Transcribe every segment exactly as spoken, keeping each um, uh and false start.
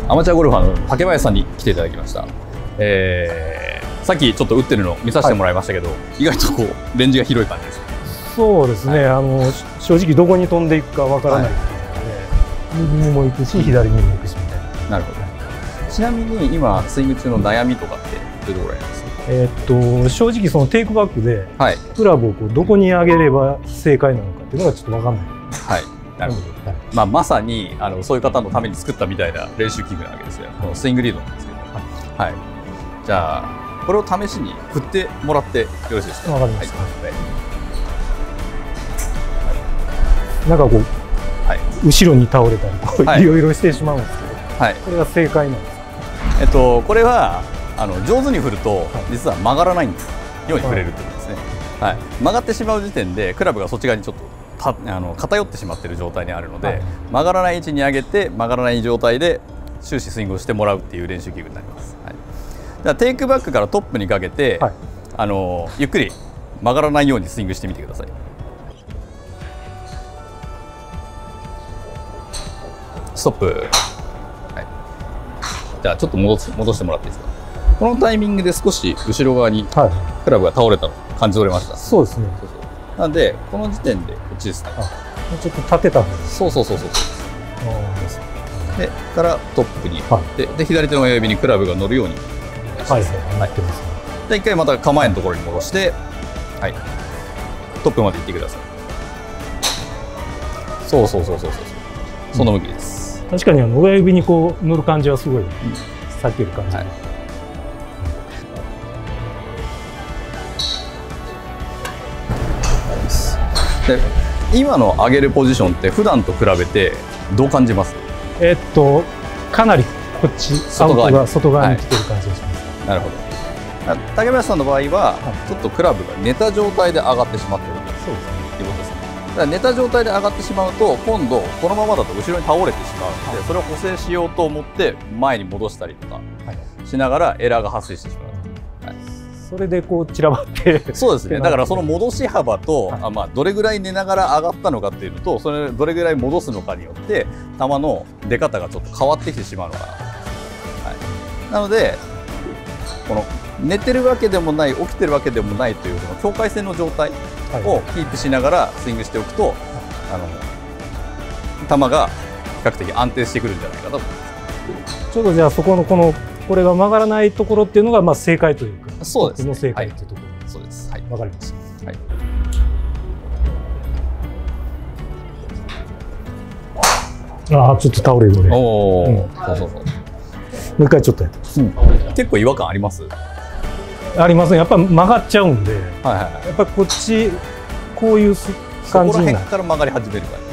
アマチュアゴルファーの竹林さんに来ていただきました。えー、さっきちょっと打ってるの見させてもらいましたけど、はい、意外とこうレンジが広い感じです。 そうですね、はい、あの正直どこに飛んでいくかわからないっていうので、はい、右にも行くし左にも行くしみたいな。なるほど。 ちなみに今スイング中の悩みとかってどういうところありますか？ えー、っと正直そのテイクバックで、はい、クラブをこうどこに上げれば正解なのかっていうのがちょっとわかんない。 はい。なるほど。はい、まあまさにあのそういう方のために作ったみたいな練習器具なわけですよ。このスイングリードなんですけど。はい。はい、じゃあこれを試しに振ってもらってよろしいですか？ わかりました。はい、なんかこう、はい、後ろに倒れたりこう、はい、いろいろしてしまうんですけど、はい、これが正解なんですか？ えっとこれはあの上手に振ると実は曲がらないんですように振れるってことですね。はい、曲がってしまう時点でクラブがそっち側にちょっとたあの偏ってしまっている状態にあるので、はい、曲がらない位置に上げて曲がらない状態で終始スイングをしてもらうっていう練習器具になります。はい、じゃあテイクバックからトップにかけて、はい、あのゆっくり曲がらないようにスイングしてみてください。ストップ。はい、じゃあちょっと戻す戻してもらっていいですか？このタイミングで少し後ろ側にクラブが倒れたの感じ取れました？ そうですね。 そうそう、なんでこの時点でこっちですね。 あ、ちょっと立てたんです。 そうそうそうそう。でからトップに、はい、で, で左手の親指にクラブが乗るように。はいはい、なってますね。で一回また構えのところに戻して、はい、トップまで行ってください。そうそうそうそうそう、うん、その向きです。 確かにあの親指にこう乗る感じはすごい、うん、さっきより感じ、はい、 で今の上げるポジションって普段と比べてどう感じます？ えっとかなりこっち外側が外側に来てる感じがします。 はい、なるほど。竹林さんの場合は、はい、ちょっとクラブが寝た状態で上がってしまっているということですね。だから寝た状態で上がってしまうと今度このままだと後ろに倒れてしまうので、はい、それを補正しようと思って前に戻したりとかしながらエラーが発生してしまう。はい、 それでこう散らばってそうですね。だからその戻し幅と、はい、あまあどれぐらい寝ながら上がったのかっていうのと、それどれぐらい戻すのかによって球の出方がちょっと変わってきてしまうのかな。はい、なのでこの寝てるわけでもない起きてるわけでもないというこの境界線の状態をキープしながらスイングしておくと、はい、あの球が比較的安定してくるんじゃないかと思います。 ちょっとじゃあそこのこのこれが曲がらないところっていうのがまあ正解というか、 そうですね、 の正解というところ、 はい、そうです。はい、 わかりました。はい、ああちょっと倒れるね。 おお、うん、そうそうそう。 もう一回ちょっとやってます。うん、 結構違和感あります？ ありますね。やっぱ曲がっちゃうんで、はいはい、やっぱこっちこういう感じになる。そこら辺から曲がり始めるから。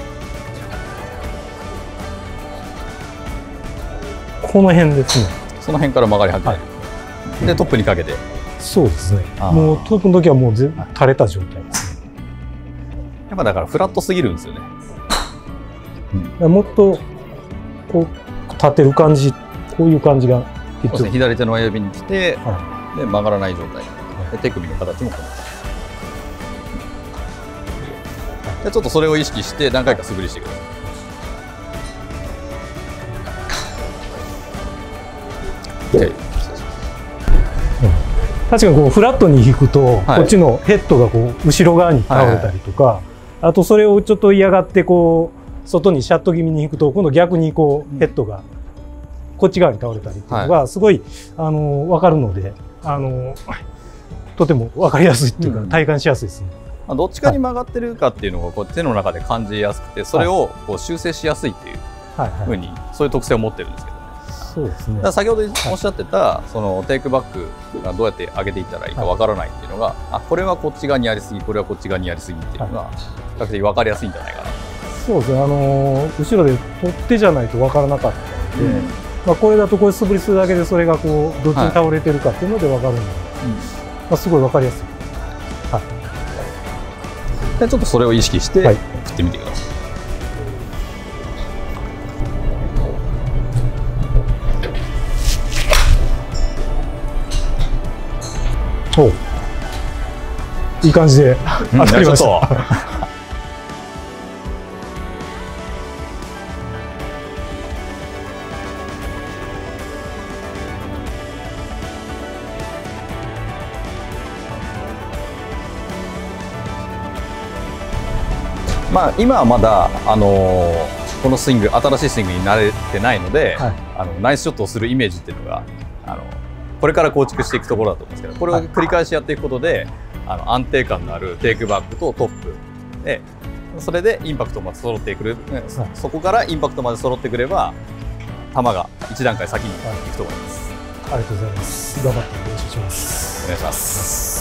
この辺ですね。 その辺から曲がり始める。はい、でトップにかけて。 そうですね。もうトップの時はもう垂れた状態ですね。 やっぱだからフラットすぎるんですよね。 うん、もっとこう立てる感じ、こういう感じがそうですね。左手の親指に来て、はい、で曲がらない状態。で手首の形もこの。でちょっとそれを意識して何回か素振りしてください。 うん、確かにこうフラットに引くと、はい、こっちのヘッドがこう後ろ側に倒れたりとか、はいはい、あとそれをちょっと嫌がってこう外にシャット気味に引くと今度逆にこうヘッドがこっち側に倒れたりっていうのがすごい、はい、あの分かるのであのとても分かりやすいっていうか、うん、体感しやすいですね。 どっちかに曲がってるかっていうのがこう手の中で感じやすくて、それをこう修正しやすいっていうふうにそういう特性を持ってるんですけど。そうですね、だから先ほどおっしゃってた、はい、そのテイクバックがどうやって上げていったらいいかわからないっていうのが、はい、あこれはこっち側にやりすぎ、これはこっち側にやりすぎっていうのが比較的分かりやすいんじゃないかな。 そうですね、あのー、後ろで取ってじゃないと分からなかったので、うん、まあこれだとこれ素振りするだけでそれがこうどっちに倒れてるかっていうので分かるので、はい、まあすごい分かりやすい。はい、 でちょっとそれを意識して振ってみてください。 おいい感じで当たりました。 まあ、今はまだ、あのーこのスイング、新しいスイングに慣れてないので、はい、あのナイスショットをするイメージっていうのがあのこれから構築していくところだと思うんですけど、これを繰り返しやっていくことで、はい、あの安定感のあるテイクバックとトップで、それでインパクトまで揃ってくる、はい、そこからインパクトまで揃ってくれば球が一段階先に行くと思います。 はい、ありがとうございます。頑張って練習します。 お願いします。